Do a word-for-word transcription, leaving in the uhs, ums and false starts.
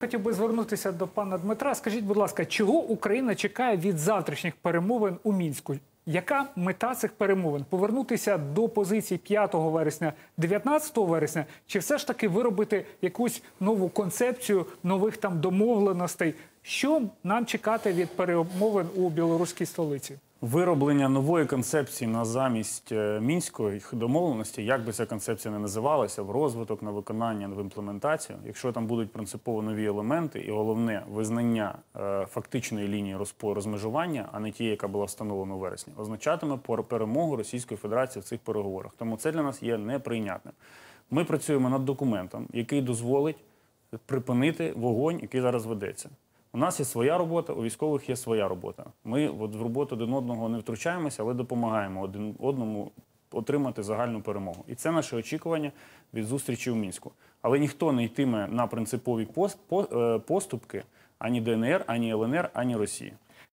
Хотів би звернутися до пана Дмитра. Скажіть, будь ласка, чого Україна чекає від завтрашніх перемовин у Мінську? Яка мета цих перемовин? Повернутися до позицій п'ятого вересня, дев'ятнадцятого вересня? Чи все ж таки виробити якусь нову концепцію, нових там домовленостей? Що нам чекати від перемовин у білоруській столиці? Вироблення нової концепції на замість мінської домовленості, як би ця концепція не називалася, в розвиток, на виконання, в імплементацію, якщо там будуть принципово нові елементи і головне визнання е, фактичної лінії розмежування, а не тієї, яка була встановлена у вересні, означатиме перемогу Російської Федерації в цих переговорах. Тому це для нас є неприйнятним. Ми працюємо над документом, який дозволить припинити вогонь, який зараз ведеться. У нас є своя робота, у військових є своя робота. Ми от в роботу один одного не втручаємося, але допомагаємо один одному отримати загальну перемогу. І це наше очікування від зустрічі в Мінську. Але ніхто не йтиме на принципові поступки ані ДНР, ані ЛНР, ані Росії.